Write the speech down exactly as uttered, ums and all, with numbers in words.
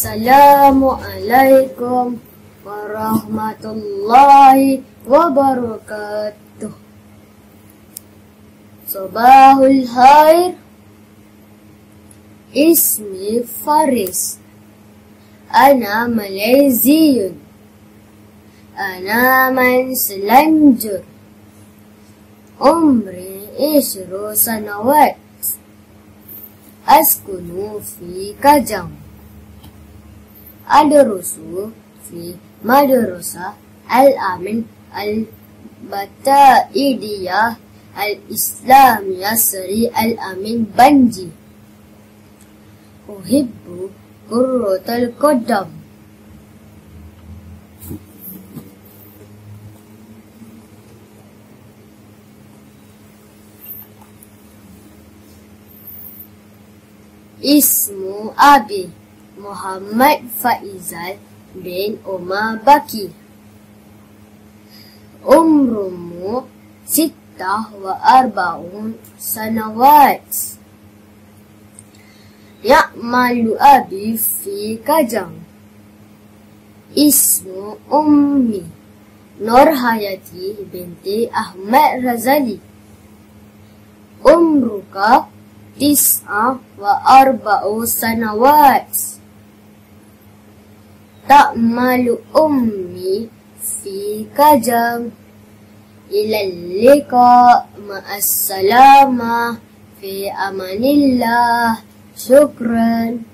Assalamualaikum warahmatullahi wabarakatuh. Sabahul khair. Ismi Faris. Ana Malaysian. Ana man selanjur. Umri ishru sanawat. Askunu fi Kajang. Adrusu fi madrasah al-amin al-bataidiyah al-islamiyah seri al-amin Banji. Uhibbu kurratal qadam. Ismu Abi Muhammad Faizal bin Umar Baki. Umrumu sittah wa arba'un sanawat. Ya'malu Abi fi Kajang. Ismu Ummi Nurhayati binti Ahmad Razali. Umruka tis'ah wa arba'u sanawat. Ta'malu ummi fi Kajang. Ilal liqa ma'as salama fi amanillah. Syukran.